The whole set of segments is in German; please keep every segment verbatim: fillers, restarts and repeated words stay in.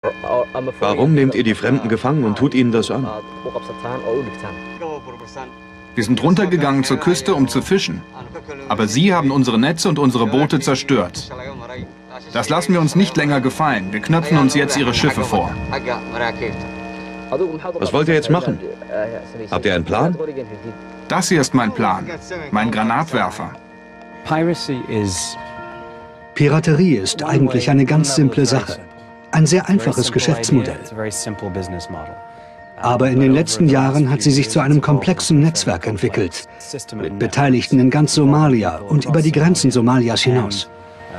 Warum nehmt ihr die Fremden gefangen und tut ihnen das an? Wir sind runtergegangen zur Küste, um zu fischen. Aber sie haben unsere Netze und unsere Boote zerstört. Das lassen wir uns nicht länger gefallen. Wir knöpfen uns jetzt ihre Schiffe vor. Was wollt ihr jetzt machen? Habt ihr einen Plan? Das hier ist mein Plan. Mein Granatwerfer. Piraterie ist eigentlich eine ganz simple Sache. Ein sehr einfaches Geschäftsmodell. Aber in den letzten Jahren hat sie sich zu einem komplexen Netzwerk entwickelt, mit Beteiligten in ganz Somalia und über die Grenzen Somalias hinaus.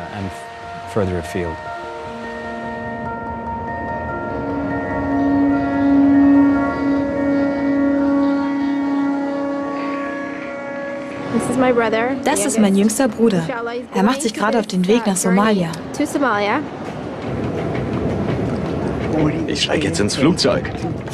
Das ist mein jüngster Bruder. Er macht sich gerade auf den Weg nach Somalia. Ich steige jetzt ins Flugzeug.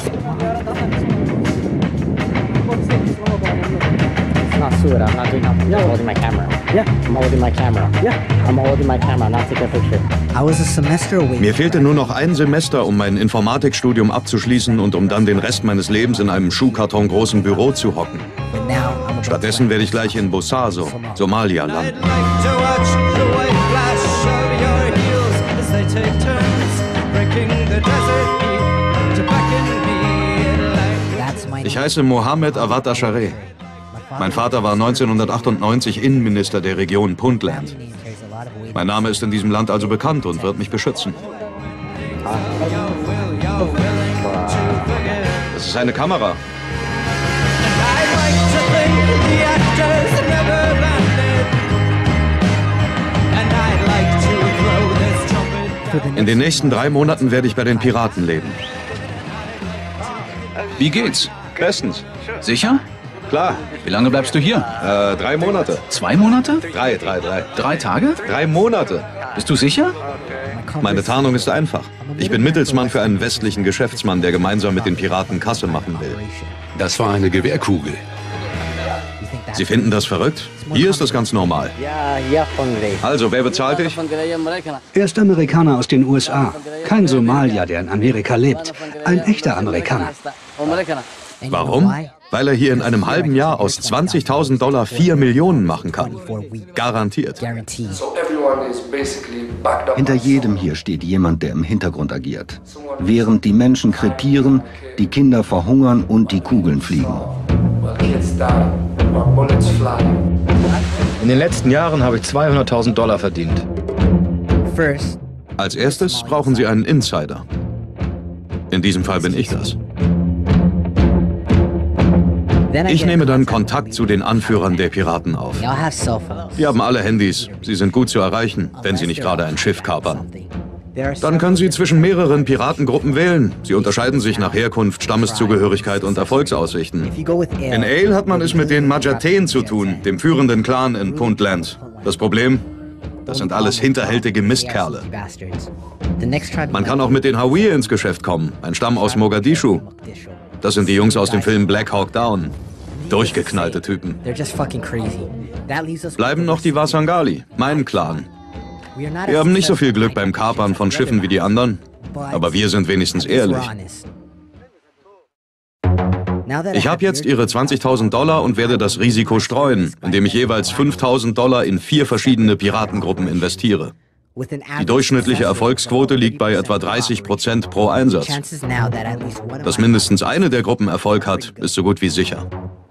Mir fehlte nur noch ein Semester, um mein Informatikstudium abzuschließen und um dann den Rest meines Lebens in einem schuhkartongroßen Büro zu hocken. Stattdessen werde ich gleich in Bosaso, Somalia, landen. Ich heiße Mohammed Awad Ashareh. Mein Vater war neunzehnhundertachtundneunzig Innenminister der Region Puntland. Mein Name ist in diesem Land also bekannt und wird mich beschützen. Das ist eine Kamera. In den nächsten drei Monaten werde ich bei den Piraten leben. Wie geht's? Bestens. Sicher? Klar. Wie lange bleibst du hier? Äh, drei Monate. Zwei Monate? Drei, drei, drei. Drei Tage? Drei Monate. Bist du sicher? Meine Tarnung ist einfach. Ich bin Mittelsmann für einen westlichen Geschäftsmann, der gemeinsam mit den Piraten Kasse machen will. Das war eine Gewehrkugel. Sie finden das verrückt? Hier ist das ganz normal. Also, wer bezahlt dich? Er ist Amerikaner aus den U S A. Kein Somalier, der in Amerika lebt. Ein echter Amerikaner. Warum? Weil er hier in einem halben Jahr aus zwanzigtausend Dollar vier Millionen machen kann. Garantiert. Hinter jedem hier steht jemand, der im Hintergrund agiert. Während die Menschen krepieren, die Kinder verhungern und die Kugeln fliegen. In den letzten Jahren habe ich zweihunderttausend Dollar verdient. Als erstes brauchen Sie einen Insider. In diesem Fall bin ich das. Ich nehme dann Kontakt zu den Anführern der Piraten auf. Die haben alle Handys. Sie sind gut zu erreichen, wenn sie nicht gerade ein Schiff kapern. Dann können Sie zwischen mehreren Piratengruppen wählen. Sie unterscheiden sich nach Herkunft, Stammeszugehörigkeit und Erfolgsaussichten. In Ale hat man es mit den Majateen zu tun, dem führenden Clan in Puntland. Das Problem? Das sind alles hinterhältige Mistkerle. Man kann auch mit den Hawiyeh ins Geschäft kommen, ein Stamm aus Mogadischu. Das sind die Jungs aus dem Film Black Hawk Down. Durchgeknallte Typen. Bleiben noch die Wasangali, mein Clan. Wir haben nicht so viel Glück beim Kapern von Schiffen wie die anderen, aber wir sind wenigstens ehrlich. Ich habe jetzt Ihre zwanzigtausend Dollar und werde das Risiko streuen, indem ich jeweils fünftausend Dollar in vier verschiedene Piratengruppen investiere. Die durchschnittliche Erfolgsquote liegt bei etwa dreißig Prozent pro Einsatz. Dass mindestens eine der Gruppen Erfolg hat, ist so gut wie sicher.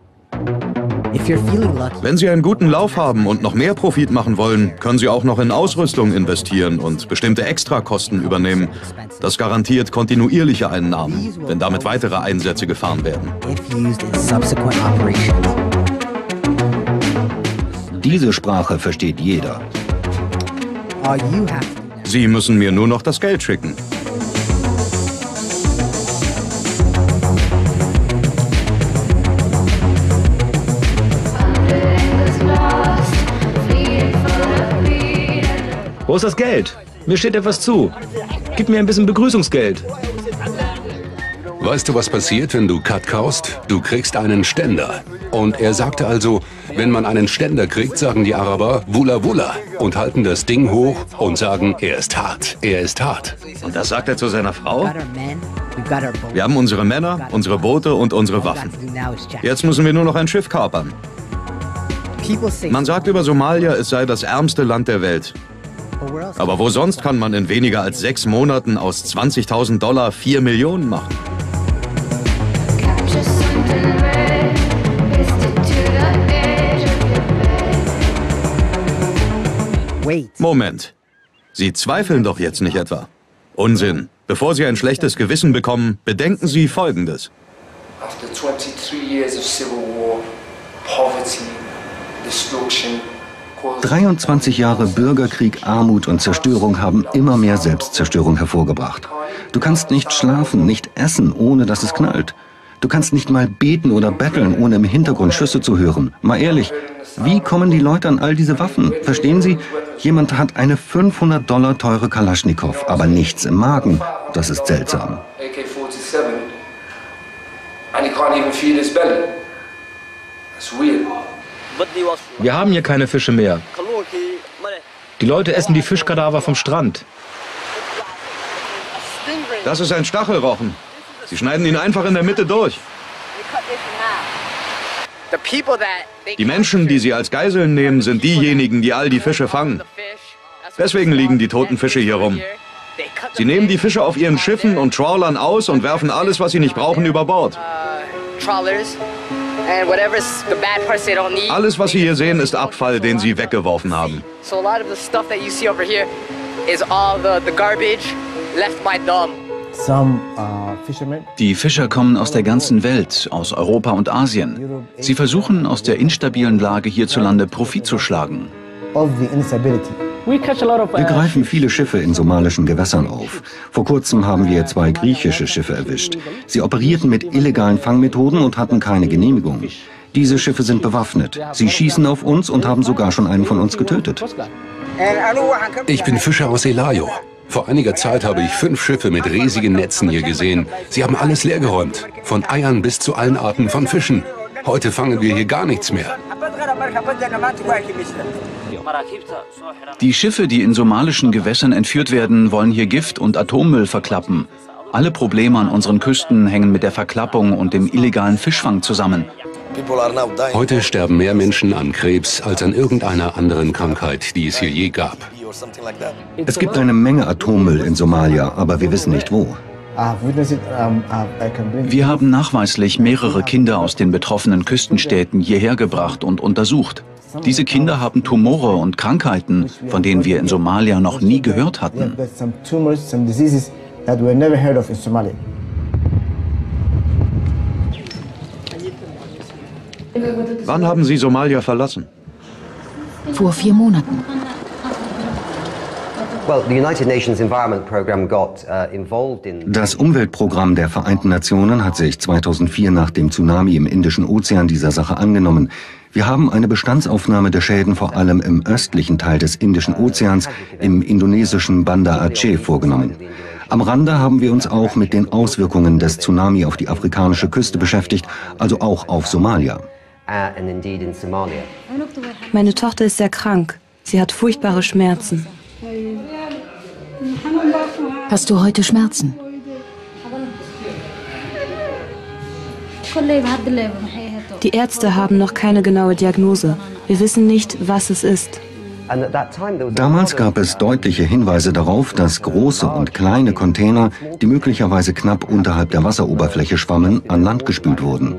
Wenn Sie einen guten Lauf haben und noch mehr Profit machen wollen, können Sie auch noch in Ausrüstung investieren und bestimmte Extrakosten übernehmen. Das garantiert kontinuierliche Einnahmen, wenn damit weitere Einsätze gefahren werden. Diese Sprache versteht jeder. Sie müssen mir nur noch das Geld schicken. Wo ist das Geld? Mir steht etwas zu. Gib mir ein bisschen Begrüßungsgeld. Weißt du, was passiert, wenn du Cut kaufst? Du kriegst einen Ständer. Und er sagte also, Wenn man einen Ständer kriegt, sagen die Araber Wula Wula und halten das Ding hoch und sagen, er ist hart, er ist hart. Und das sagt er zu seiner Frau? Wir haben unsere Männer, unsere Boote und unsere Waffen. Jetzt müssen wir nur noch ein Schiff kapern. Man sagt über Somalia, es sei das ärmste Land der Welt. Aber wo sonst kann man in weniger als sechs Monaten aus zwanzigtausend Dollar vier Millionen machen? Moment. Sie zweifeln doch jetzt nicht etwa? Unsinn. Bevor Sie ein schlechtes Gewissen bekommen, bedenken Sie Folgendes. After twenty-three years of civil war, poverty, destruction, dreiundzwanzig Jahre Bürgerkrieg, Armut und Zerstörung haben immer mehr Selbstzerstörung hervorgebracht. Du kannst nicht schlafen, nicht essen, ohne dass es knallt. Du kannst nicht mal beten oder betteln, ohne im Hintergrund Schüsse zu hören. Mal ehrlich, wie kommen die Leute an all diese Waffen? Verstehen Sie? Jemand hat eine fünfhundert Dollar teure Kalaschnikow, aber nichts im Magen. Das ist seltsam. Wir haben hier keine Fische mehr. Die Leute essen die Fischkadaver vom Strand. Das ist ein Stachelrochen. Sie schneiden ihn einfach in der Mitte durch. Die Menschen, die sie als Geiseln nehmen, sind diejenigen, die all die Fische fangen. Deswegen liegen die toten Fische hier rum. Sie nehmen die Fische auf ihren Schiffen und Trawlern aus und werfen alles, was sie nicht brauchen, über Bord. Alles, was Sie hier sehen, ist Abfall, den Sie weggeworfen haben. Die Fischer kommen aus der ganzen Welt, aus Europa und Asien. Sie versuchen, aus der instabilen Lage hierzulande Profit zu schlagen. Wir greifen viele Schiffe in somalischen Gewässern auf. Vor kurzem haben wir zwei griechische Schiffe erwischt. Sie operierten mit illegalen Fangmethoden und hatten keine Genehmigung. Diese Schiffe sind bewaffnet. Sie schießen auf uns und haben sogar schon einen von uns getötet. Ich bin Fischer aus Elayo. Vor einiger Zeit habe ich fünf Schiffe mit riesigen Netzen hier gesehen. Sie haben alles leergeräumt, von Eiern bis zu allen Arten von Fischen. Heute fangen wir hier gar nichts mehr. Die Schiffe, die in somalischen Gewässern entführt werden, wollen hier Gift und Atommüll verklappen. Alle Probleme an unseren Küsten hängen mit der Verklappung und dem illegalen Fischfang zusammen. Heute sterben mehr Menschen an Krebs als an irgendeiner anderen Krankheit, die es hier je gab. Es gibt eine Menge Atommüll in Somalia, aber wir wissen nicht wo. Wir haben nachweislich mehrere Kinder aus den betroffenen Küstenstädten hierher gebracht und untersucht. Diese Kinder haben Tumore und Krankheiten, von denen wir in Somalia noch nie gehört hatten. Wann haben Sie Somalia verlassen? Vor vier Monaten. Das Umweltprogramm der Vereinten Nationen hat sich zweitausendvier nach dem Tsunami im Indischen Ozean dieser Sache angenommen. Wir haben eine Bestandsaufnahme der Schäden vor allem im östlichen Teil des Indischen Ozeans, im indonesischen Banda Aceh, vorgenommen. Am Rande haben wir uns auch mit den Auswirkungen des Tsunami auf die afrikanische Küste beschäftigt, also auch auf Somalia. Meine Tochter ist sehr krank. Sie hat furchtbare Schmerzen. Hast du heute Schmerzen? Die Ärzte haben noch keine genaue Diagnose. Wir wissen nicht, was es ist. Damals gab es deutliche Hinweise darauf, dass große und kleine Container, die möglicherweise knapp unterhalb der Wasseroberfläche schwammen, an Land gespült wurden.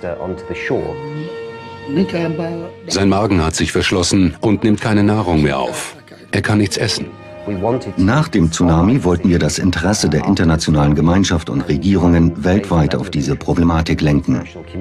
Sein Magen hat sich verschlossen und nimmt keine Nahrung mehr auf. Er kann nichts essen. Nach dem Tsunami wollten wir das Interesse der internationalen Gemeinschaft und Regierungen weltweit auf diese Problematik lenken.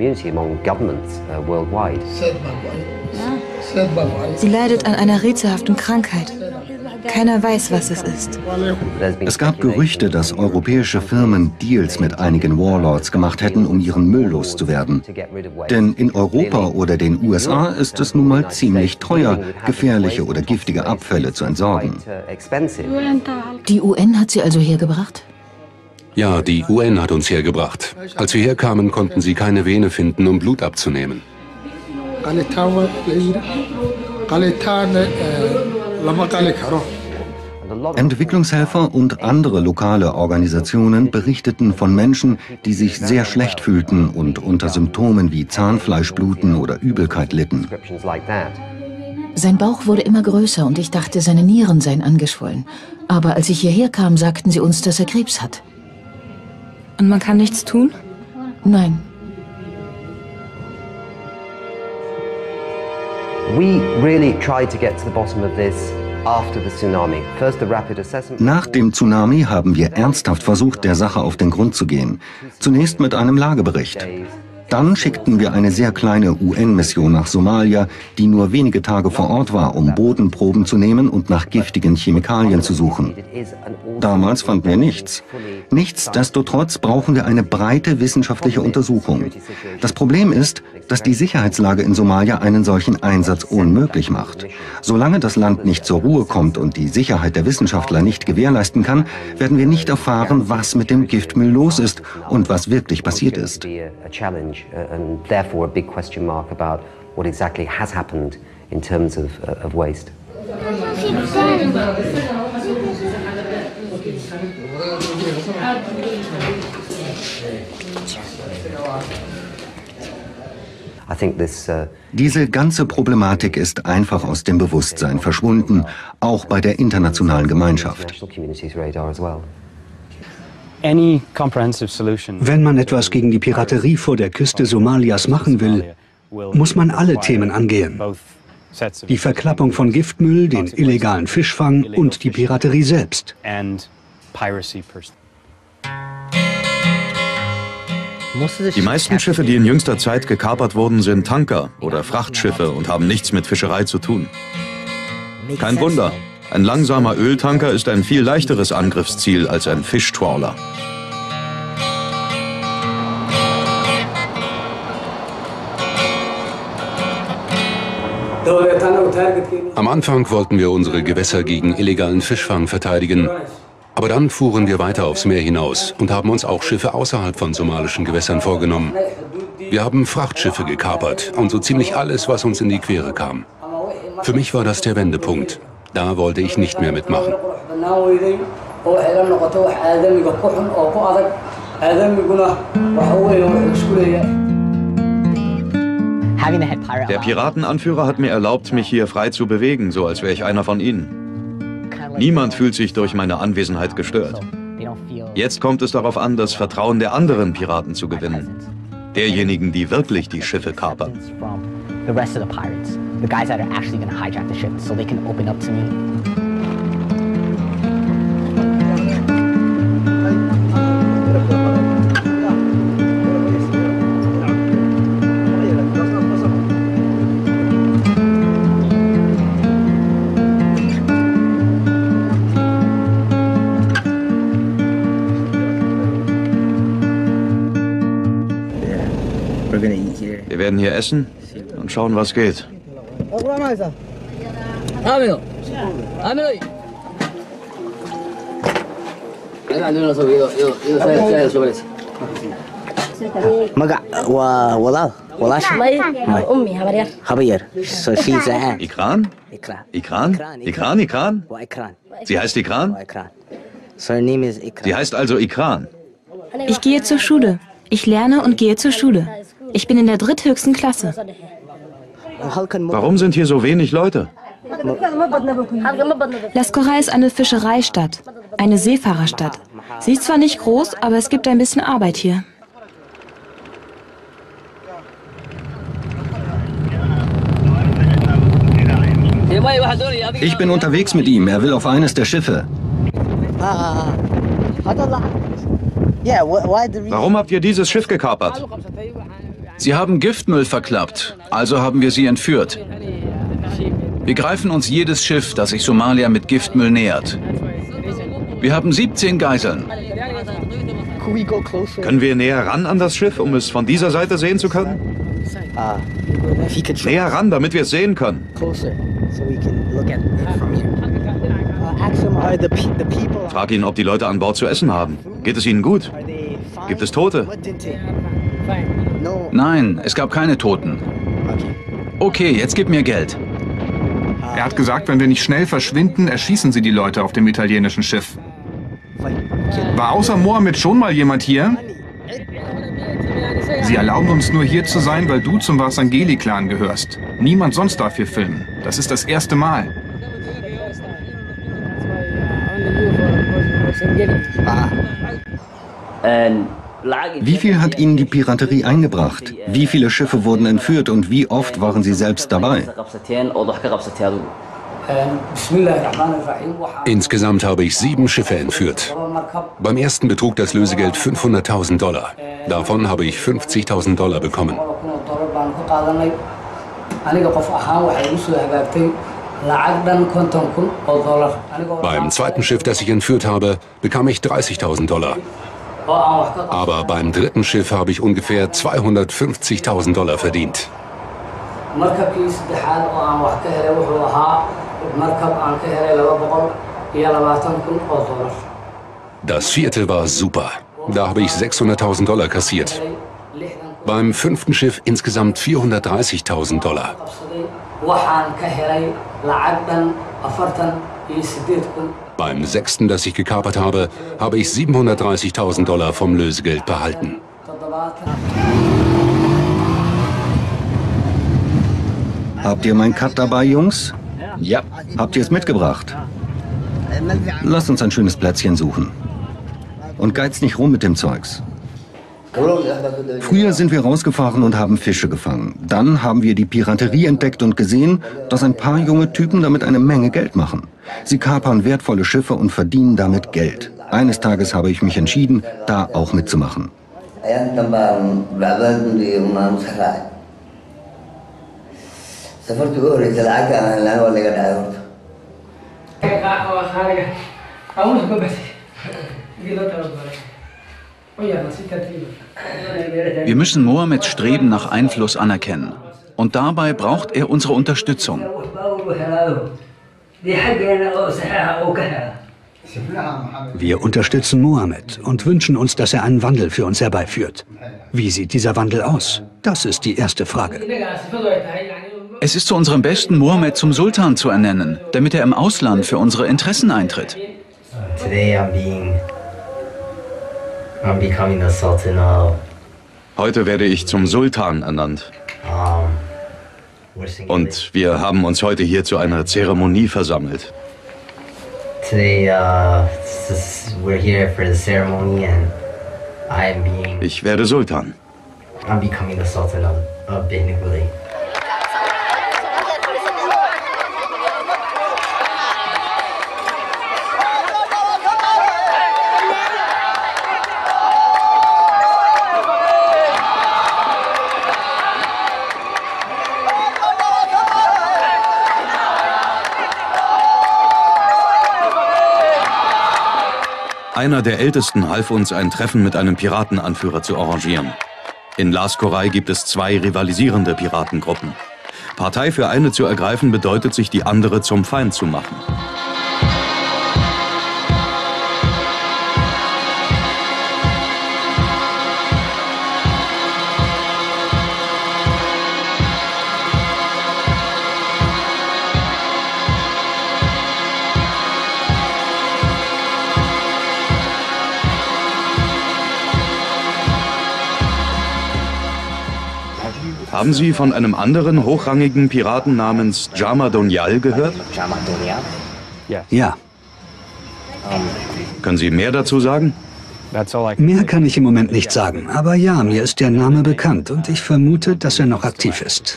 Sie leidet an einer rätselhaften Krankheit. Keiner weiß, was es ist. Es gab Gerüchte, dass europäische Firmen Deals mit einigen Warlords gemacht hätten, um ihren Müll loszuwerden. Denn in Europa oder den U S A ist es nun mal ziemlich teuer, gefährliche oder giftige Abfälle zu entsorgen. Die U N hat sie also hergebracht? Ja, die U N hat uns hergebracht. Als wir herkamen, konnten sie keine Vene finden, um Blut abzunehmen. Entwicklungshelfer und andere lokale Organisationen berichteten von Menschen, die sich sehr schlecht fühlten und unter Symptomen wie Zahnfleischbluten oder Übelkeit litten. Sein Bauch wurde immer größer und ich dachte, seine Nieren seien angeschwollen. Aber als ich hierher kam, sagten sie uns, dass er Krebs hat. Und man kann nichts tun? Nein. We really tried to get to the bottom of this. Nach dem Tsunami haben wir ernsthaft versucht, der Sache auf den Grund zu gehen. Zunächst mit einem Lagebericht. Dann schickten wir eine sehr kleine U N-Mission nach Somalia, die nur wenige Tage vor Ort war, um Bodenproben zu nehmen und nach giftigen Chemikalien zu suchen. Damals fanden wir nichts. Nichtsdestotrotz brauchen wir eine breite wissenschaftliche Untersuchung. Das Problem ist, dass die Sicherheitslage in Somalia einen solchen Einsatz unmöglich macht. Solange das Land nicht zur Ruhe kommt und die Sicherheit der Wissenschaftler nicht gewährleisten kann, werden wir nicht erfahren, was mit dem Giftmüll los ist und was wirklich passiert ist. And therefore a big question mark about what exactly has happened in terms of, uh, of waste. I think this, uh Diese ganze Problematik ist einfach aus dem Bewusstsein verschwunden, auch bei der internationalen Gemeinschaft. Wenn man etwas gegen die Piraterie vor der Küste Somalias machen will, muss man alle Themen angehen. Die Verklappung von Giftmüll, den illegalen Fischfang und die Piraterie selbst. Die meisten Schiffe, die in jüngster Zeit gekapert wurden, sind Tanker oder Frachtschiffe und haben nichts mit Fischerei zu tun. Kein Wunder. Ein langsamer Öltanker ist ein viel leichteres Angriffsziel als ein Fischtrawler. Am Anfang wollten wir unsere Gewässer gegen illegalen Fischfang verteidigen. Aber dann fuhren wir weiter aufs Meer hinaus und haben uns auch Schiffe außerhalb von somalischen Gewässern vorgenommen. Wir haben Frachtschiffe gekapert und so ziemlich alles, was uns in die Quere kam. Für mich war das der Wendepunkt. Da wollte ich nicht mehr mitmachen. Der Piratenanführer hat mir erlaubt, mich hier frei zu bewegen, so als wäre ich einer von ihnen. Niemand fühlt sich durch meine Anwesenheit gestört. Jetzt kommt es darauf an, das Vertrauen der anderen Piraten zu gewinnen. Derjenigen, die wirklich die Schiffe kapern. Wir werden hier essen und schauen, was geht. Ikran? Ikran? Ikran, Ikran? Sie heißt Ikran? Sie heißt also Ikran. Ich gehe zur Schule. Ich lerne und gehe zur Schule. Ich bin in der dritthöchsten Klasse. Warum sind hier so wenig Leute? Lascora ist eine Fischereistadt, eine Seefahrerstadt. Sie ist zwar nicht groß, aber es gibt ein bisschen Arbeit hier. Ich bin unterwegs mit ihm. Er will auf eines der Schiffe. Warum habt ihr dieses Schiff gekapert? Sie haben Giftmüll verklappt, also haben wir sie entführt. Wir greifen uns jedes Schiff, das sich Somalia mit Giftmüll nähert. Wir haben siebzehn Geiseln. Können wir näher ran an das Schiff, um es von dieser Seite sehen zu können? Näher ran, damit wir es sehen können. Frag ihn, ob die Leute an Bord zu essen haben. Geht es ihnen gut? Gibt es Tote? Nein, es gab keine Toten. Okay, jetzt gib mir Geld. Er hat gesagt, wenn wir nicht schnell verschwinden, erschießen sie die Leute auf dem italienischen Schiff. War außer Mohammed schon mal jemand hier? Sie erlauben uns nur hier zu sein, weil du zum Vasangeli-Clan gehörst. Niemand sonst darf hier filmen. Das ist das erste Mal. Wie viel hat Ihnen die Piraterie eingebracht? Wie viele Schiffe wurden entführt und wie oft waren Sie selbst dabei? Insgesamt habe ich sieben Schiffe entführt. Beim ersten betrug das Lösegeld fünfhunderttausend Dollar. Davon habe ich fünfzigtausend Dollar bekommen. Beim zweiten Schiff, das ich entführt habe, bekam ich dreißigtausend Dollar. Aber beim dritten Schiff habe ich ungefähr zweihundertfünfzigtausend Dollar verdient. Das vierte war super. Da habe ich sechshunderttausend Dollar kassiert. Beim fünften Schiff insgesamt vierhundertdreißigtausend Dollar. Beim sechsten, das ich gekapert habe, habe ich siebenhundertdreißigtausend Dollar vom Lösegeld behalten. Habt ihr mein Cut dabei, Jungs? Ja. Habt ihr es mitgebracht? Lasst uns ein schönes Plätzchen suchen. Und geizt nicht rum mit dem Zeugs. Früher sind wir rausgefahren und haben Fische gefangen. Dann haben wir die Piraterie entdeckt und gesehen, dass ein paar junge Typen damit eine Menge Geld machen. Sie kapern wertvolle Schiffe und verdienen damit Geld. Eines Tages habe ich mich entschieden, da auch mitzumachen. Wir müssen Mohammeds Streben nach Einfluss anerkennen. Und dabei braucht er unsere Unterstützung. Wir unterstützen Mohammed und wünschen uns, dass er einen Wandel für uns herbeiführt. Wie sieht dieser Wandel aus? Das ist die erste Frage. Es ist zu unserem Besten, Mohammed zum Sultan zu ernennen, damit er im Ausland für unsere Interessen eintritt. Heute werde ich zum Sultan ernannt. Und wir haben uns heute hier zu einer Zeremonie versammelt. Ich werde Sultan. Einer der Ältesten half uns, ein Treffen mit einem Piratenanführer zu arrangieren. In Las Korai gibt es zwei rivalisierende Piratengruppen. Partei für eine zu ergreifen bedeutet, sich die andere zum Feind zu machen. Haben Sie von einem anderen hochrangigen Piraten namens Jama Donyal gehört? Ja. Können Sie mehr dazu sagen? Mehr kann ich im Moment nicht sagen, aber ja, mir ist der Name bekannt und ich vermute, dass er noch aktiv ist.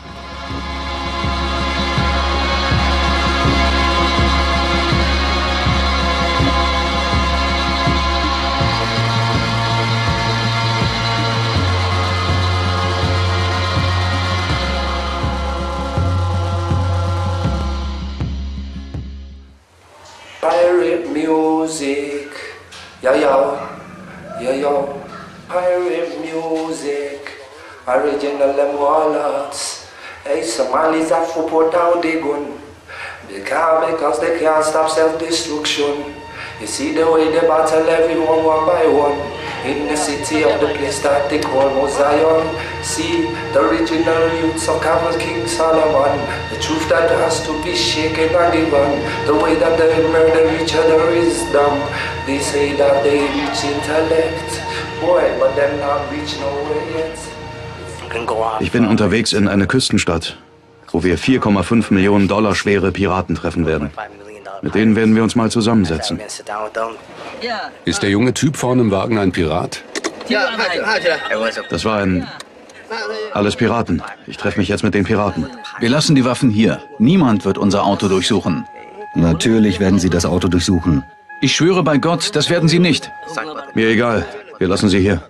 Pirate music, yeah yo, yeah yo. Pirate music, original them warlords. Hey, Somalis have to put down the gun. They can't because they can't stop self-destruction. You see the way they battle everyone one by one. In the city of the place that they call Zion, see the original youths of Camel King Solomon. The truth that has to be shaken and given. The way that they murder each other is dumb. They say that they reach intellect, boy, but them not reach nowhere yet. Ich bin unterwegs in eine Küstenstadt, wo wir vier Komma fünf Millionen Dollar schwere Piraten treffen werden. Mit denen werden wir uns mal zusammensetzen. Ist der junge Typ vorne im Wagen ein Pirat? Das war ein... Alles Piraten. Ich treffe mich jetzt mit den Piraten. Wir lassen die Waffen hier. Niemand wird unser Auto durchsuchen. Natürlich werden sie das Auto durchsuchen. Ich schwöre bei Gott, das werden sie nicht. Mir egal. Wir lassen sie hier.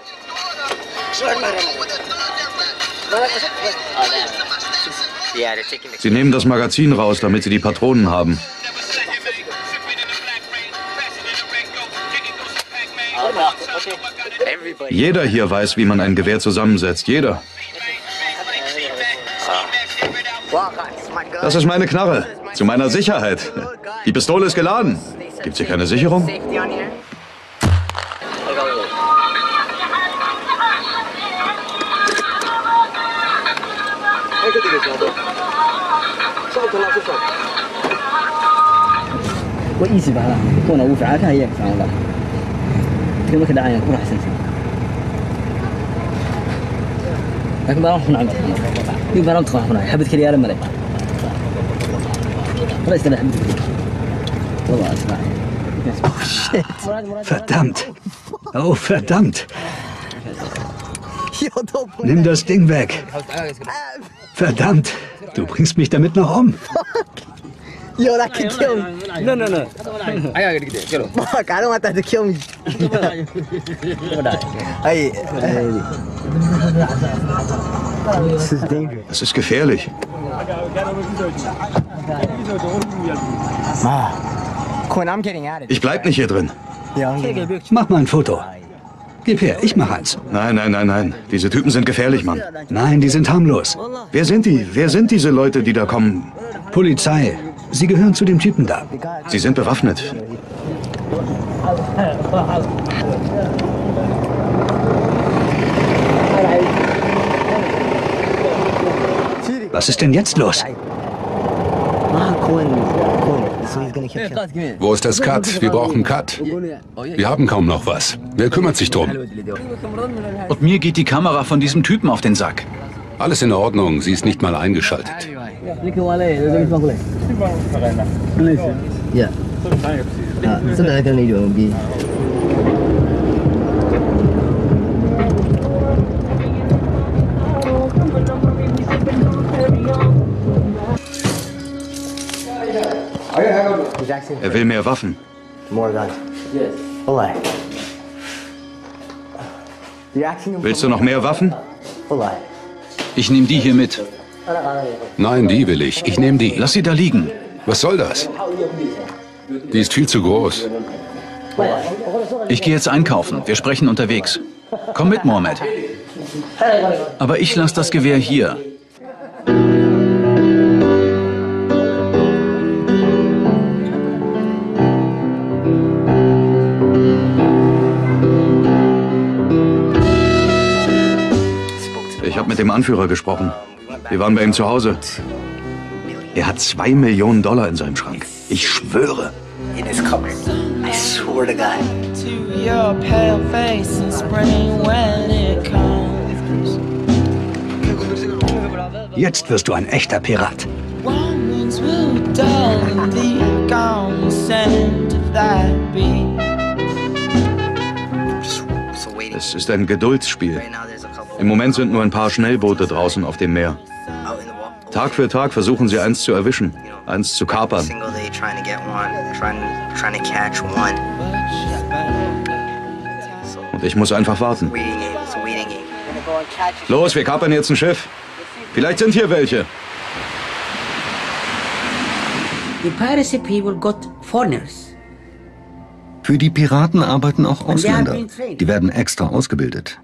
Sie nehmen das Magazin raus, damit sie die Patronen haben. Jeder hier weiß, wie man ein Gewehr zusammensetzt. Jeder. Das ist meine Knarre. Zu meiner Sicherheit. Die Pistole ist geladen. Gibt's hier keine Sicherung? Verdammt. Oh, verdammt. Nimm das Ding weg. Verdammt. Du bringst mich damit noch um. Yo, that could kill me. No, no, no. I gotta get it. Get him. Fuck, I don't want that to kill me. Hey. This is dangerous. Das ist gefährlich. Ich bleib nicht hier drin. Mach mal ein Foto. Gib her, ich mach eins. Nein, nein, nein, nein. Diese Typen sind gefährlich, Mann. Nein, die sind harmlos. Wer sind die? Wer sind diese Leute, die da kommen? Polizei. Sie gehören zu dem Typen da. Sie sind bewaffnet. Was ist denn jetzt los? Wo ist das Cut? Wir brauchen Cut. Wir haben kaum noch was. Wer kümmert sich drum? Und mir geht die Kamera von diesem Typen auf den Sack. Alles in Ordnung, sie ist nicht mal eingeschaltet. Ja. Er will mehr Waffen. Willst du noch mehr Waffen? Ich nehme die hier mit. Nein, die will ich. Ich nehme die. Lass sie da liegen. Was soll das? Die ist viel zu groß. Ich gehe jetzt einkaufen. Wir sprechen unterwegs. Komm mit, Mohammed. Aber ich lasse das Gewehr hier. Ich habe mit dem Anführer gesprochen. Wir waren bei ihm zu Hause. Er hat zwei Millionen Dollar in seinem Schrank. Ich schwöre. Jetzt wirst du ein echter Pirat. Es ist ein Geduldsspiel. Im Moment sind nur ein paar Schnellboote draußen auf dem Meer. Tag für Tag versuchen sie, eins zu erwischen, eins zu kapern. Und ich muss einfach warten. Los, wir kapern jetzt ein Schiff. Vielleicht sind hier welche. Für die Piraten arbeiten auch Ausländer. Die werden extra ausgebildet.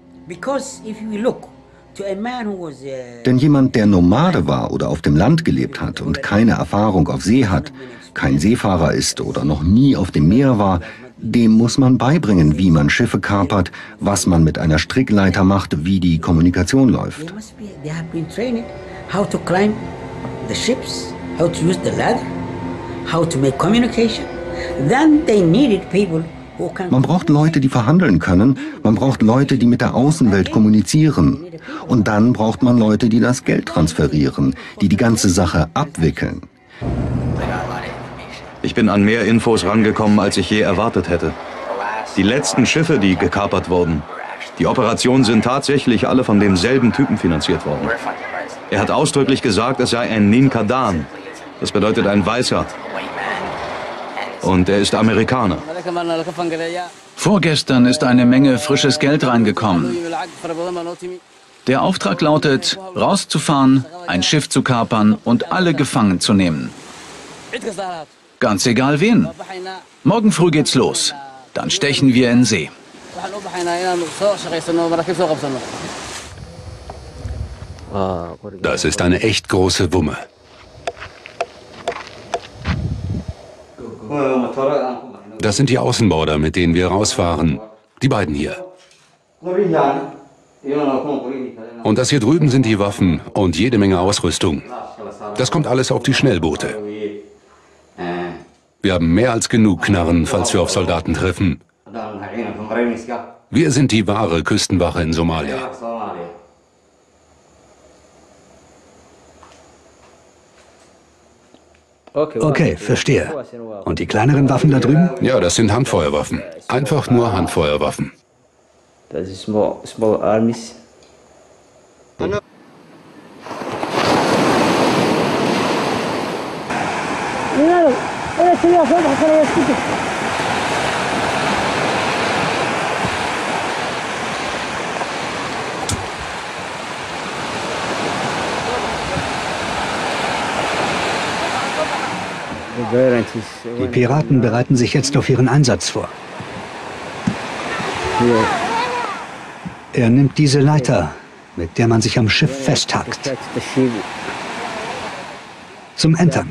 Denn jemand, der Nomade war oder auf dem Land gelebt hat und keine Erfahrung auf See hat, kein Seefahrer ist oder noch nie auf dem Meer war, Dem muss man beibringen, wie man Schiffe kapert, was man mit einer Strickleiter macht, wie die Kommunikation läuft. Man braucht Leute, die verhandeln können. Man braucht Leute, die mit der Außenwelt kommunizieren. Und dann braucht man Leute, die das Geld transferieren, die die ganze Sache abwickeln. Ich bin an mehr Infos rangekommen, als ich je erwartet hätte. Die letzten Schiffe, die gekapert wurden, die Operationen sind tatsächlich alle von demselben Typen finanziert worden. Er hat ausdrücklich gesagt, es sei ein Ninkadan. Das bedeutet ein Weißer. Und er ist Amerikaner. Vorgestern ist eine Menge frisches Geld reingekommen. Der Auftrag lautet, rauszufahren, ein Schiff zu kapern und alle gefangen zu nehmen. Ganz egal wen. Morgen früh geht's los. Dann stechen wir in See. Das ist eine echt große Wumme. Das sind die Außenborder, mit denen wir rausfahren. Die beiden hier. Und das hier drüben sind die Waffen und jede Menge Ausrüstung. Das kommt alles auf die Schnellboote. Wir haben mehr als genug Knarren, falls wir auf Soldaten treffen. Wir sind die wahre Küstenwache in Somalia. Okay, verstehe. Und die kleineren Waffen da drüben? Ja, das sind Handfeuerwaffen. Einfach nur Handfeuerwaffen. Das ist small, small armies. Die Piraten bereiten sich jetzt auf ihren Einsatz vor. Er nimmt diese Leiter, mit der man sich am Schiff festhakt. Zum Entern.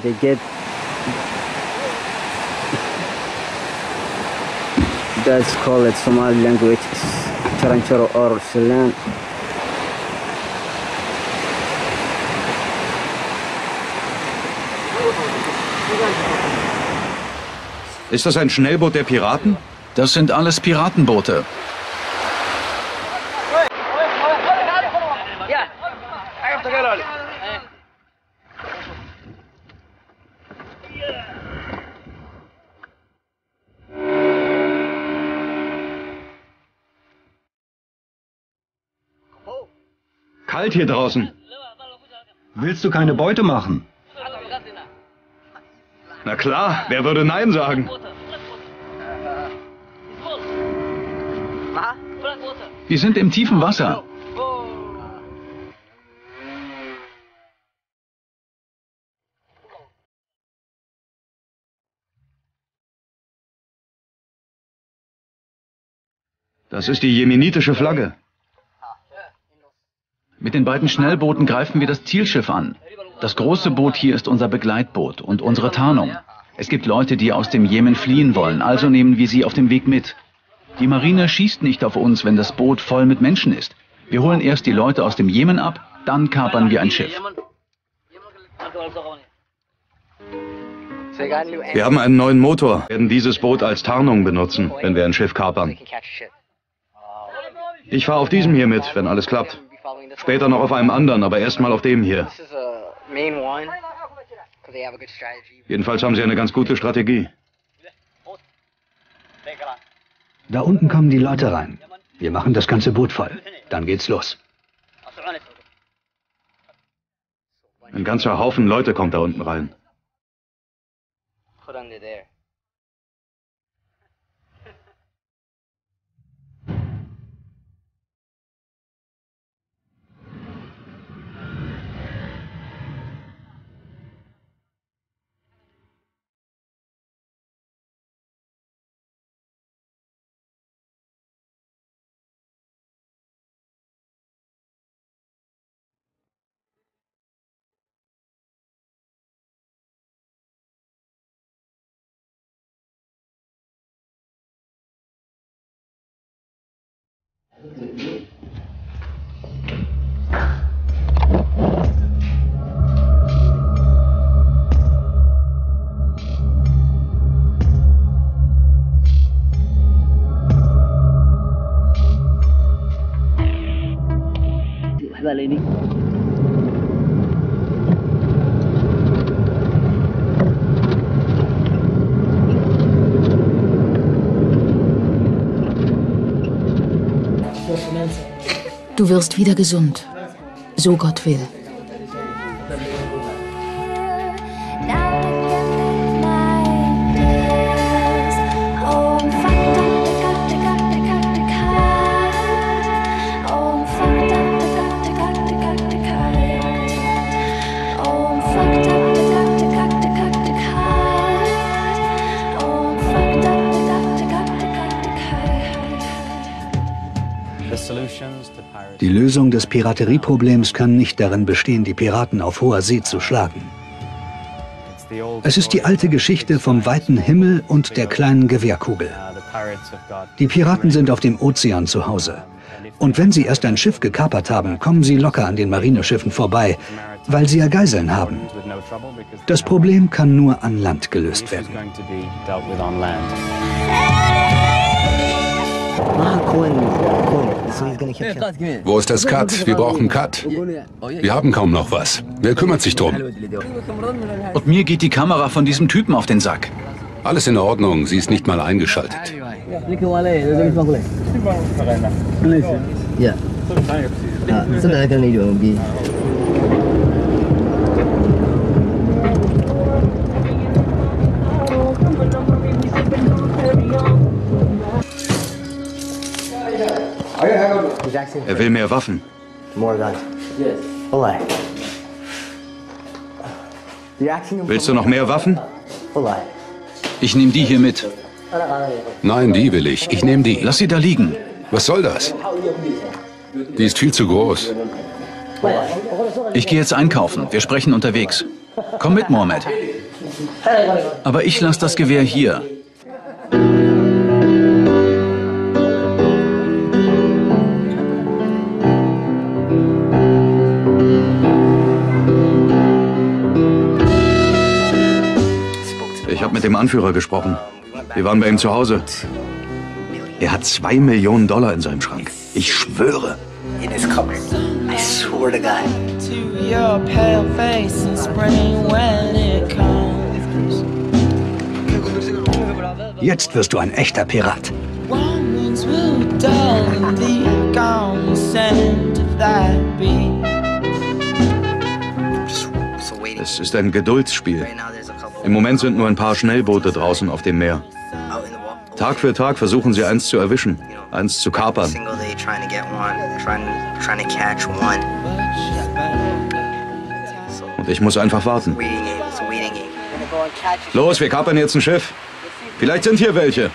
That's called Somali language, Charanchoro or Silan. Ist das ein Schnellboot der Piraten? Das sind alles Piratenboote. Kalt hier draußen. Willst du keine Beute machen? Na klar, wer würde Nein sagen? Wir sind im tiefen Wasser. Das ist die jemenitische Flagge. Mit den beiden Schnellbooten greifen wir das Zielschiff an. Das große Boot hier ist unser Begleitboot und unsere Tarnung. Es gibt Leute, die aus dem Jemen fliehen wollen, also nehmen wir sie auf dem Weg mit. Die Marine schießt nicht auf uns, wenn das Boot voll mit Menschen ist. Wir holen erst die Leute aus dem Jemen ab, dann kapern wir ein Schiff. Wir haben einen neuen Motor. Wir werden dieses Boot als Tarnung benutzen, wenn wir ein Schiff kapern. Ich fahre auf diesem hier mit, wenn alles klappt. Später noch auf einem anderen, aber erstmal auf dem hier. Jedenfalls haben sie eine ganz gute Strategie. Da unten kommen die Leute rein. Wir machen das ganze Boot voll. Dann geht's los. Ein ganzer Haufen Leute kommt da unten rein. Du wirst wieder gesund, so Gott will. Die Lösung des Piraterieproblems kann nicht darin bestehen, die Piraten auf hoher See zu schlagen. Es ist die alte Geschichte vom weiten Himmel und der kleinen Gewehrkugel. Die Piraten sind auf dem Ozean zu Hause. Und wenn sie erst ein Schiff gekapert haben, kommen sie locker an den Marineschiffen vorbei, weil sie ja Geiseln haben. Das Problem kann nur an Land gelöst werden. Wo ist das Cut? Wir brauchen Cut. Wir haben kaum noch was. Wer kümmert sich drum? Und mir geht die Kamera von diesem Typen auf den Sack. Alles in Ordnung, sie ist nicht mal eingeschaltet. Ja. Er will mehr Waffen. Willst du noch mehr Waffen? Ich nehme die hier mit. Nein, die will ich. Ich nehme die. Lass sie da liegen. Was soll das? Die ist viel zu groß. Ich gehe jetzt einkaufen. Wir sprechen unterwegs. Komm mit, Mohammed. Aber ich lasse das Gewehr hier. Ich habe mit dem Anführer gesprochen. Wir waren bei ihm zu Hause. Er hat zwei Millionen Dollar in seinem Schrank. Ich schwöre. In his cupboard. I swear to God. Jetzt wirst du ein echter Pirat. Es ist ein Geduldsspiel. Im Moment sind nur ein paar Schnellboote draußen auf dem Meer. Tag für Tag versuchen sie, eins zu erwischen, eins zu kapern. Und ich muss einfach warten. Los, wir kapern jetzt ein Schiff. Vielleicht sind hier welche.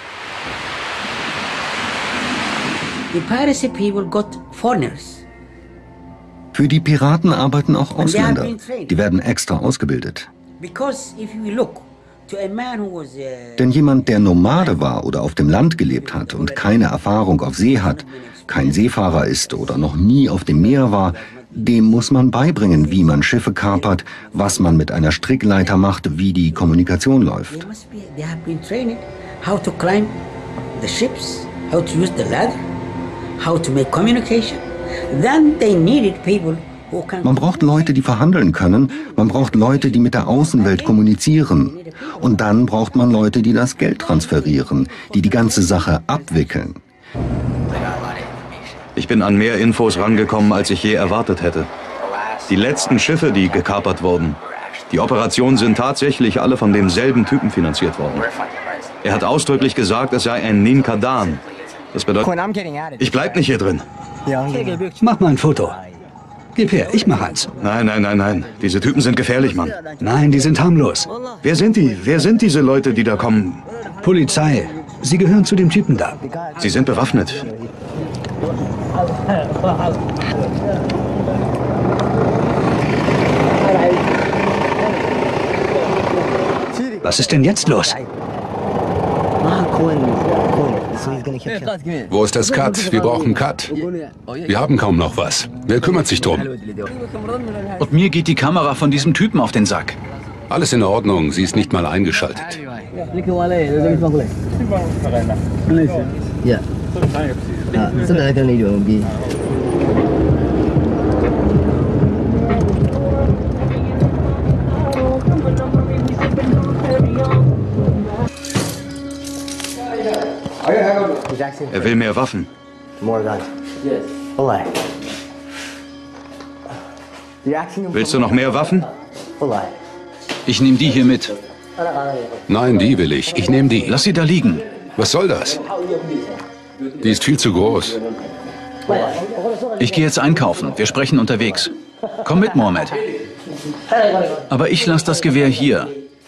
The piracy people got foreigners. Für die Piraten arbeiten auch Ausländer. Die werden extra ausgebildet. Because if you look to a man who was uh, Denn jemand, der Nomade war oder auf dem Land gelebt hat und keine Erfahrung auf See hat, kein Seefahrer ist oder noch nie auf dem Meer war, dem muss man beibringen, wie man Schiffe kapert, was man mit einer Strickleiter macht, wie die Kommunikation läuft. they must be they have been trained how to climb the ships, how to use the ladder, how to make communication. Then they needed people who can. Man braucht Leute, die verhandeln können, man braucht Leute, die mit der Außenwelt kommunizieren. Und dann braucht man Leute, die das Geld transferieren, die die ganze Sache abwickeln. Ich bin an mehr Infos rangekommen, als ich je erwartet hätte. Die letzten Schiffe, die gekapert wurden, die Operationen sind tatsächlich alle von demselben Typen finanziert worden. Er hat ausdrücklich gesagt, es sei ein Ninkadan. Das bedeutet, ich bleib nicht hier drin. Mach mal ein Foto. Gib her, ich mach eins. Nein, nein, nein, nein. Diese Typen sind gefährlich, Mann. Nein, die sind harmlos. Wer sind die? Wer sind diese Leute, die da kommen? Polizei. Sie gehören zu dem Typen da. Sie sind bewaffnet. Was ist denn jetzt los? Wo ist das Cut? Wir brauchen Cut. Wir haben kaum noch was. Wer kümmert sich drum? Und mir geht die Kamera von diesem Typen auf den Sack. Alles in Ordnung, sie ist nicht mal eingeschaltet. Ja. Er will mehr Waffen. Willst du noch mehr Waffen? Ich nehme die hier mit. Nein, die will ich. Ich nehme die. Lass sie da liegen. Was soll das? Die ist viel zu groß. Ich gehe jetzt einkaufen. Wir sprechen unterwegs. Komm mit, Mohammed. Aber ich lasse das Gewehr hier.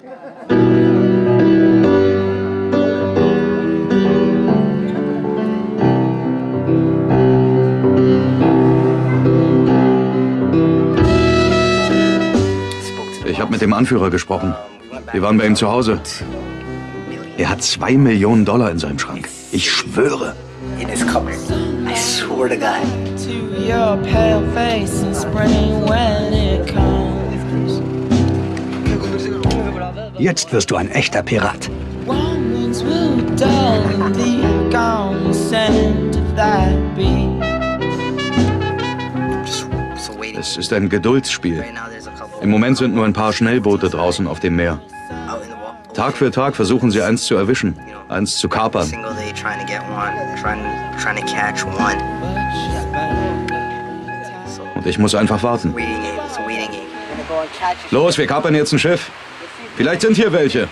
Ich habe mit dem Anführer gesprochen. Wir waren bei ihm zu Hause. Er hat zwei Millionen Dollar in seinem Schrank. Ich schwöre. In his cupboard. I swear to God. Jetzt wirst du ein echter Pirat. Es ist ein Geduldsspiel. Im Moment sind nur ein paar Schnellboote draußen auf dem Meer. Tag für Tag versuchen sie, eins zu erwischen, eins zu kapern. Und ich muss einfach warten. Los, wir kapern jetzt ein Schiff. Vielleicht sind hier welche.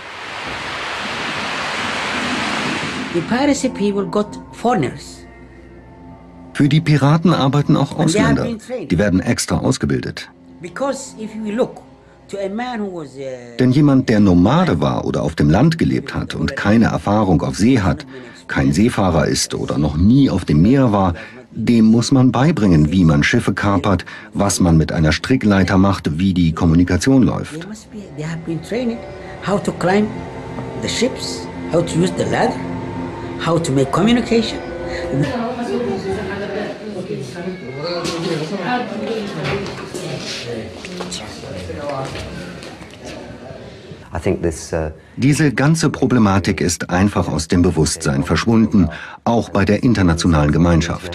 The piracy people got foreigners. Für die Piraten arbeiten auch Ausländer. Die werden extra ausgebildet. Because if you look to a man who was uh, Denn jemand, der Nomade war oder auf dem Land gelebt hat und keine Erfahrung auf See hat, kein Seefahrer ist oder noch nie auf dem Meer war, dem muss man beibringen, wie man Schiffe kapert, was man mit einer Strickleiter macht, wie die Kommunikation läuft. they must be they have been trained how to climb the ships, how to use the ladder, how to make communication. I think this, uh Diese ganze Problematik ist einfach aus dem Bewusstsein verschwunden, auch bei der internationalen Gemeinschaft.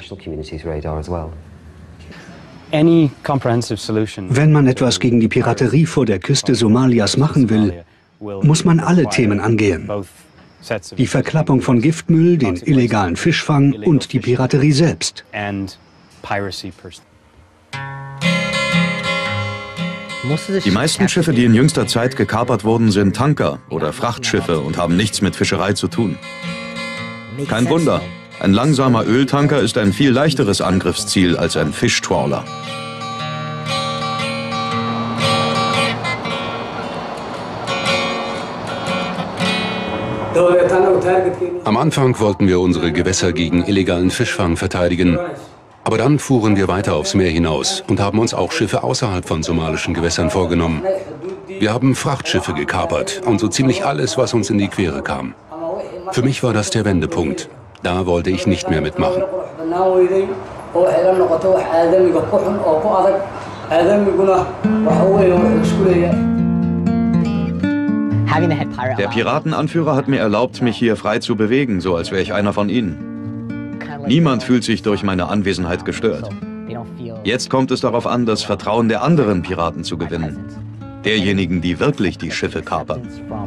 Wenn man etwas gegen die Piraterie vor der Küste Somalias machen will, muss man alle Themen angehen. Die Verklappung von Giftmüll, den illegalen Fischfang und die Piraterie selbst. Die meisten Schiffe, die in jüngster Zeit gekapert wurden, sind Tanker oder Frachtschiffe und haben nichts mit Fischerei zu tun. Kein Wunder, ein langsamer Öltanker ist ein viel leichteres Angriffsziel als ein Fischtrawler. Am Anfang wollten wir unsere Gewässer gegen illegalen Fischfang verteidigen. Aber dann fuhren wir weiter aufs Meer hinaus und haben uns auch Schiffe außerhalb von somalischen Gewässern vorgenommen. Wir haben Frachtschiffe gekapert und so ziemlich alles, was uns in die Quere kam. Für mich war das der Wendepunkt. Da wollte ich nicht mehr mitmachen. Der Piratenanführer hat mir erlaubt, mich hier frei zu bewegen, so als wäre ich einer von ihnen. Niemand fühlt sich durch meine Anwesenheit gestört. Jetzt kommt es darauf an, das Vertrauen der anderen Piraten zu gewinnen. Derjenigen, die wirklich die Schiffe kapern.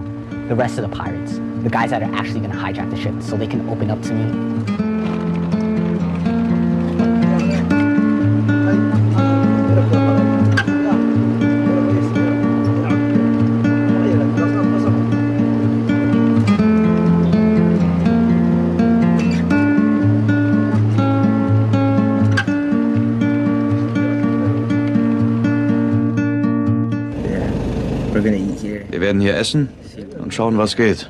Wir werden hier essen und schauen, was geht.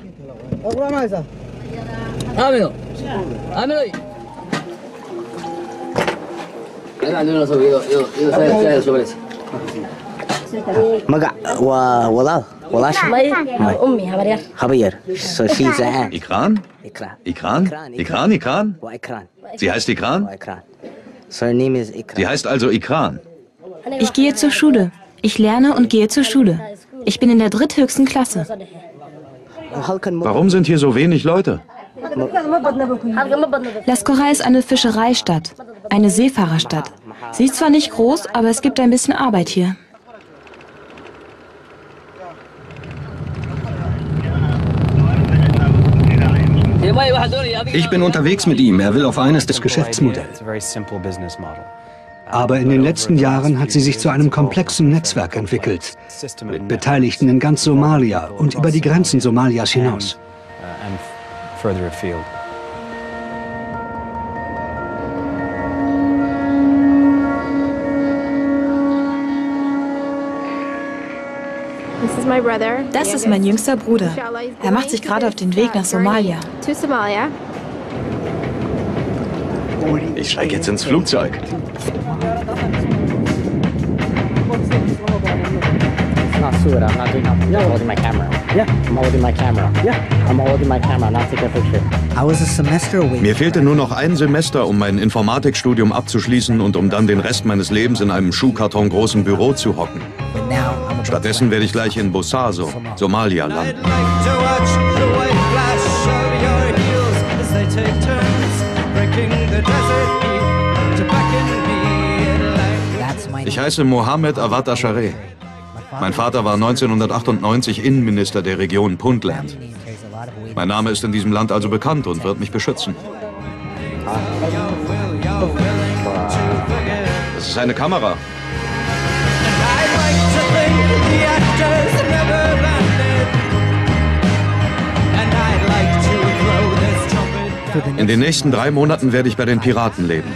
Maga wa walaal Ikran? Ikran? Ikran, Ikran? Sie heißt Ikran? Sie heißt also Ikran. Ich gehe zur Schule. Ich lerne und gehe zur Schule. Ich bin in der dritthöchsten Klasse. Warum sind hier so wenig Leute? Lascora ist eine Fischereistadt, eine Seefahrerstadt. Sie ist zwar nicht groß, aber es gibt ein bisschen Arbeit hier. Ich bin unterwegs mit ihm. Er will auf eines des Geschäftsmodells. Aber in den letzten Jahren hat sie sich zu einem komplexen Netzwerk entwickelt, mit Beteiligten in ganz Somalia und über die Grenzen Somalias hinaus. Das ist mein jüngster Bruder. Er macht sich gerade auf den Weg nach Somalia. Ich steige jetzt ins Flugzeug. Mir fehlte nur noch ein Semester, um mein Informatikstudium abzuschließen und um dann den Rest meines Lebens in einem schuhkartongroßen Büro zu hocken. Stattdessen werde ich gleich in Bosaso, Somalia, landen. Ich heiße Mohammed Awad Ashareh. Mein Vater war neunzehnhundertachtundneunzig Innenminister der Region Puntland. Mein Name ist in diesem Land also bekannt und wird mich beschützen. Das ist eine Kamera. In den nächsten drei Monaten werde ich bei den Piraten leben.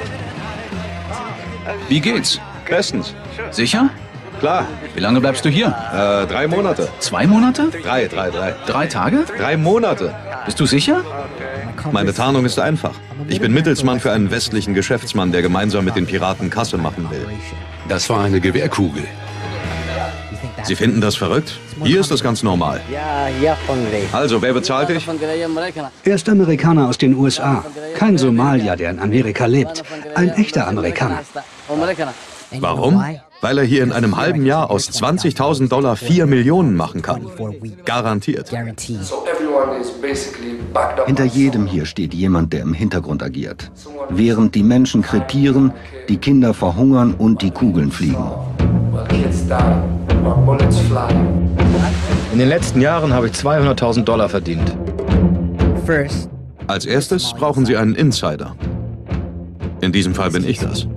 Wie geht's? Bestens. Sicher? Klar. Wie lange bleibst du hier? Äh, drei Monate. Zwei Monate? Drei, drei, drei. Drei Tage? Drei Monate. Bist du sicher? Meine Tarnung ist einfach. Ich bin Mittelsmann für einen westlichen Geschäftsmann, der gemeinsam mit den Piraten Kasse machen will. Das war eine Gewehrkugel. Sie finden das verrückt? Hier ist das ganz normal. Also, wer bezahlt dich? Er ist Amerikaner aus den U S A. Kein Somalier, der in Amerika lebt. Ein echter Amerikaner. Warum? Weil er hier in einem halben Jahr aus zwanzigtausend Dollar vier Millionen machen kann. Garantiert. Hinter jedem hier steht jemand, der im Hintergrund agiert. Während die Menschen krepieren, die Kinder verhungern und die Kugeln fliegen. In den letzten Jahren habe ich zweihunderttausend Dollar verdient. Als erstes brauchen Sie einen Insider. In diesem Fall bin ich das.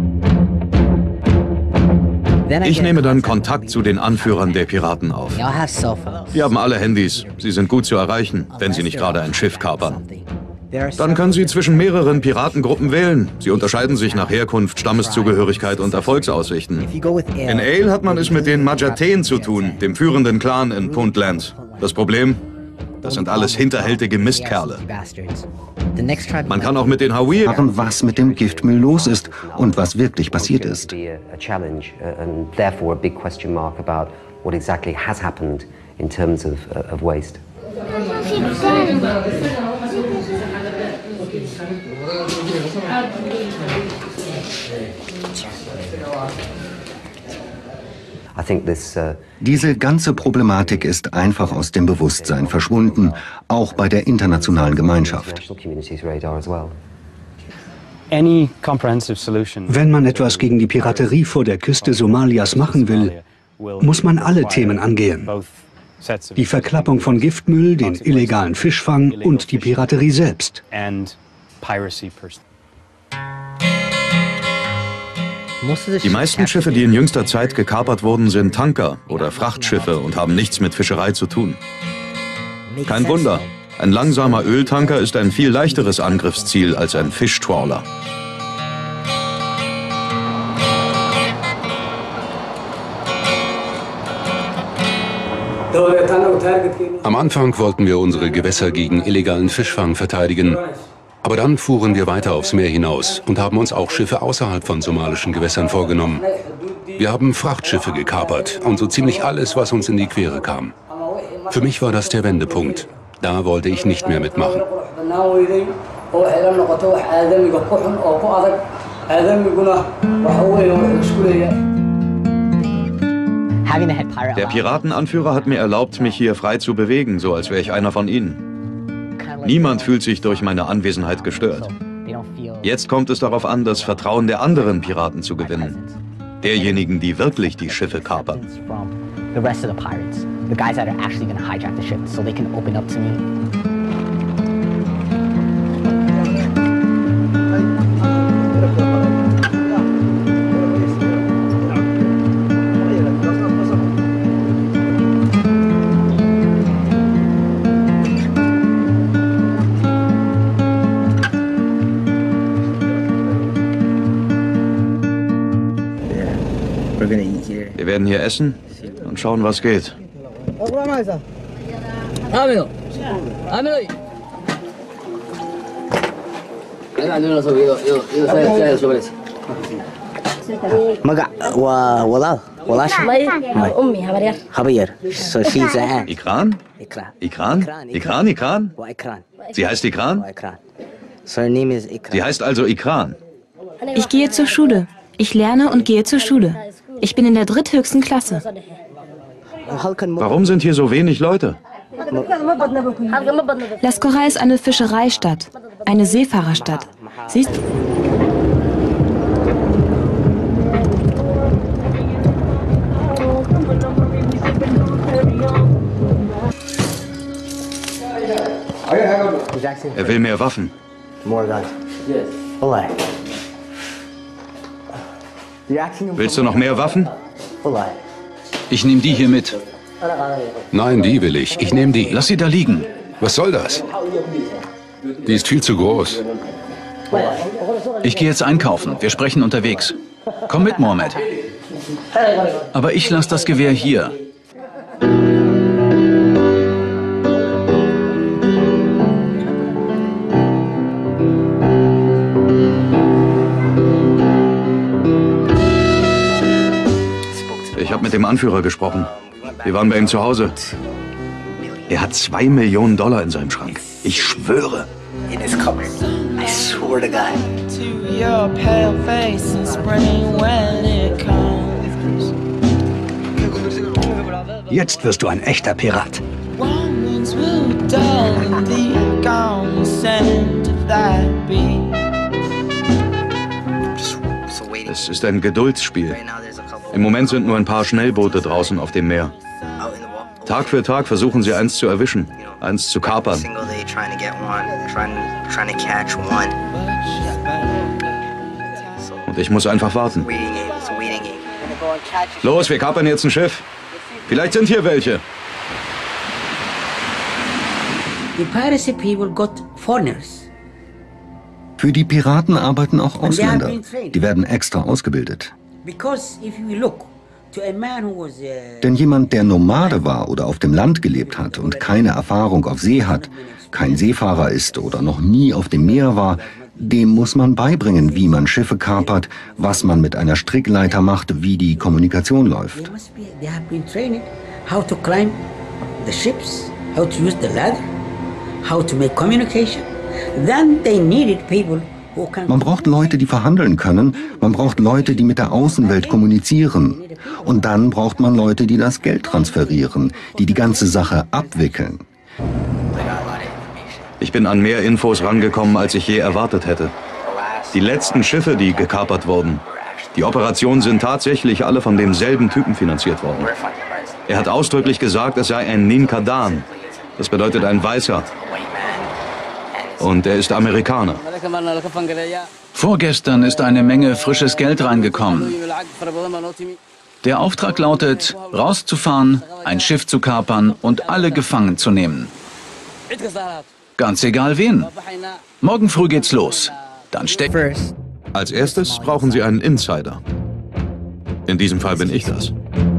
Ich nehme dann Kontakt zu den Anführern der Piraten auf. Wir haben alle Handys. Sie sind gut zu erreichen, wenn Sie nicht gerade ein Schiff kapern. Dann können Sie zwischen mehreren Piratengruppen wählen. Sie unterscheiden sich nach Herkunft, Stammeszugehörigkeit und Erfolgsaussichten. In Ale hat man es mit den Majateen zu tun, dem führenden Clan in Puntland. Das Problem? Das sind alles hinterhältige Mistkerle. Man kann auch mit den Hawi erfahren, was mit dem Giftmüll los ist und was wirklich passiert ist. Diese ganze Problematik ist einfach aus dem Bewusstsein verschwunden, auch bei der internationalen Gemeinschaft. Wenn man etwas gegen die Piraterie vor der Küste Somalias machen will, muss man alle Themen angehen. Die Verklappung von Giftmüll, den illegalen Fischfang und die Piraterie selbst. Die meisten Schiffe, die in jüngster Zeit gekapert wurden, sind Tanker oder Frachtschiffe und haben nichts mit Fischerei zu tun. Kein Wunder, ein langsamer Öltanker ist ein viel leichteres Angriffsziel als ein Fischtrawler. Am Anfang wollten wir unsere Gewässer gegen illegalen Fischfang verteidigen. Aber dann fuhren wir weiter aufs Meer hinaus und haben uns auch Schiffe außerhalb von somalischen Gewässern vorgenommen. Wir haben Frachtschiffe gekapert und so ziemlich alles, was uns in die Quere kam. Für mich war das der Wendepunkt. Da wollte ich nicht mehr mitmachen. Der Piratenanführer hat mir erlaubt, mich hier frei zu bewegen, so als wäre ich einer von ihnen. Niemand fühlt sich durch meine Anwesenheit gestört. Jetzt kommt es darauf an, das Vertrauen der anderen Piraten zu gewinnen. Derjenigen, die wirklich die Schiffe kapern. Wir werden hier essen und schauen, was geht. Ikran? Ikran? Ikran, Ikran? Sie heißt Ikran? Sie heißt also Ikran. Ich gehe zur Schule. Ich lerne und gehe zur Schule. Ich bin in der dritthöchsten Klasse. Warum sind hier so wenig Leute? Las Corral ist eine Fischereistadt, eine Seefahrerstadt. Siehst du? Er will mehr Waffen. Willst du noch mehr Waffen? Ich nehme die hier mit. Nein, die will ich. Ich nehme die. Lass sie da liegen. Was soll das? Die ist viel zu groß. Ich gehe jetzt einkaufen. Wir sprechen unterwegs. Komm mit, Mohammed. Aber ich lasse das Gewehr hier. Ich habe mit dem Anführer gesprochen. Wir waren bei ihm zu Hause. Er hat zwei Millionen Dollar in seinem Schrank. Ich schwöre. Jetzt wirst du ein echter Pirat. Es ist ein Geduldsspiel. Im Moment sind nur ein paar Schnellboote draußen auf dem Meer. Tag für Tag versuchen sie, eins zu erwischen, eins zu kapern. Und ich muss einfach warten. Los, wir kapern jetzt ein Schiff. Vielleicht sind hier welche. The piracy people got foreigners. Für die Piraten arbeiten auch Ausländer. Die werden extra ausgebildet. Denn jemand, der Nomade war oder auf dem Land gelebt hat und keine Erfahrung auf See hat, kein Seefahrer ist oder noch nie auf dem Meer war, dem muss man beibringen, wie man Schiffe kapert, was man mit einer Strickleiter macht, wie die Kommunikation läuft. Man braucht Leute, die verhandeln können. Man braucht Leute, die mit der Außenwelt kommunizieren. Und dann braucht man Leute, die das Geld transferieren, die die ganze Sache abwickeln. Ich bin an mehr Infos rangekommen, als ich je erwartet hätte. Die letzten Schiffe, die gekapert wurden, die Operationen sind tatsächlich alle von demselben Typen finanziert worden. Er hat ausdrücklich gesagt, es sei ein Ninkadan. Das bedeutet ein Weißer. Und er ist Amerikaner. Vorgestern ist eine Menge frisches Geld reingekommen. Der Auftrag lautet, rauszufahren, ein Schiff zu kapern und alle gefangen zu nehmen. Ganz egal wen. Morgen früh geht's los. Dann steckt... Als erstes brauchen Sie einen Insider. In diesem Fall bin ich das.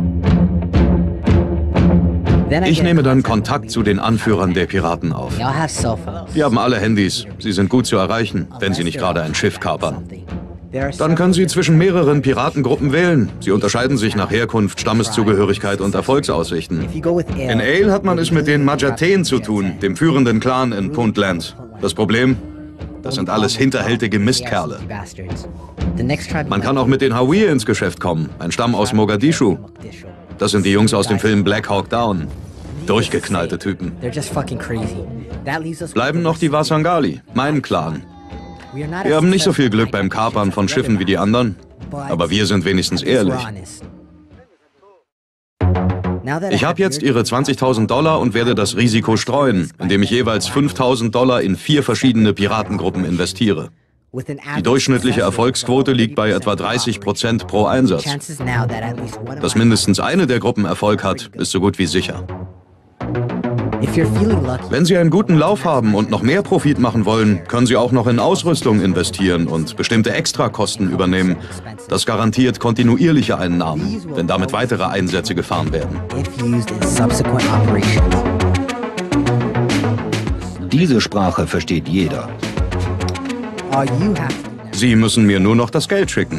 Ich nehme dann Kontakt zu den Anführern der Piraten auf. Wir haben alle Handys. Sie sind gut zu erreichen, wenn sie nicht gerade ein Schiff kapern. Dann können Sie zwischen mehreren Piratengruppen wählen. Sie unterscheiden sich nach Herkunft, Stammeszugehörigkeit und Erfolgsaussichten. In Ale hat man es mit den Majateen zu tun, dem führenden Clan in Puntland. Das Problem? Das sind alles hinterhältige Mistkerle. Man kann auch mit den Hawiyeh ins Geschäft kommen, ein Stamm aus Mogadischu. Das sind die Jungs aus dem Film Black Hawk Down. Durchgeknallte Typen. Bleiben noch die Wasangali, mein Clan. Wir haben nicht so viel Glück beim Kapern von Schiffen wie die anderen, aber wir sind wenigstens ehrlich. Ich habe jetzt Ihre zwanzigtausend Dollar und werde das Risiko streuen, indem ich jeweils fünftausend Dollar in vier verschiedene Piratengruppen investiere. Die durchschnittliche Erfolgsquote liegt bei etwa dreißig Prozent pro Einsatz. Dass mindestens eine der Gruppen Erfolg hat, ist so gut wie sicher. Wenn Sie einen guten Lauf haben und noch mehr Profit machen wollen, können Sie auch noch in Ausrüstung investieren und bestimmte Extrakosten übernehmen. Das garantiert kontinuierliche Einnahmen, wenn damit weitere Einsätze gefahren werden. Diese Sprache versteht jeder. Sie müssen mir nur noch das Geld schicken.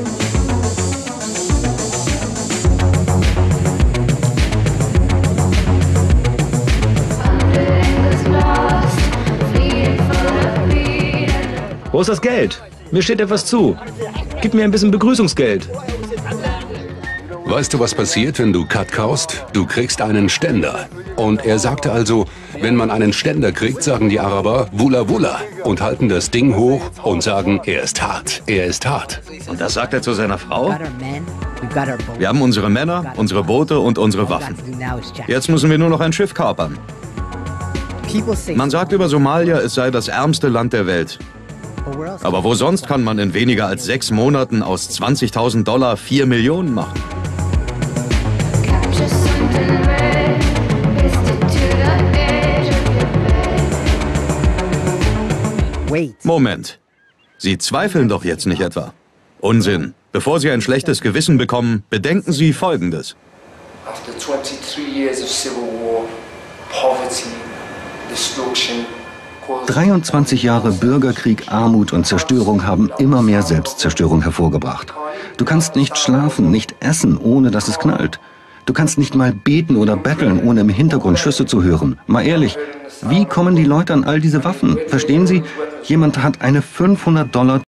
Wo ist das Geld? Mir steht etwas zu. Gib mir ein bisschen Begrüßungsgeld. Weißt du, was passiert, wenn du Cut kaust? Du kriegst einen Ständer. Und er sagte also, wenn man einen Ständer kriegt, sagen die Araber Wula Wula und halten das Ding hoch und sagen, er ist hart, er ist hart. Und das sagt er zu seiner Frau? Wir haben unsere Männer, unsere Boote und unsere Waffen. Jetzt müssen wir nur noch ein Schiff kapern. Man sagt über Somalia, es sei das ärmste Land der Welt. Aber wo sonst kann man in weniger als sechs Monaten aus zwanzigtausend Dollar vier Millionen machen? Moment. Sie zweifeln doch jetzt nicht etwa? Unsinn. Bevor Sie ein schlechtes Gewissen bekommen, bedenken Sie Folgendes. After twenty-three years of civil war, poverty, destruction, dreiundzwanzig Jahre Bürgerkrieg, Armut und Zerstörung haben immer mehr Selbstzerstörung hervorgebracht. Du kannst nicht schlafen, nicht essen, ohne dass es knallt. Du kannst nicht mal beten oder betteln, ohne im Hintergrund Schüsse zu hören. Mal ehrlich, wie kommen die Leute an all diese Waffen? Verstehen Sie? Jemand hat eine fünfhundert Dollar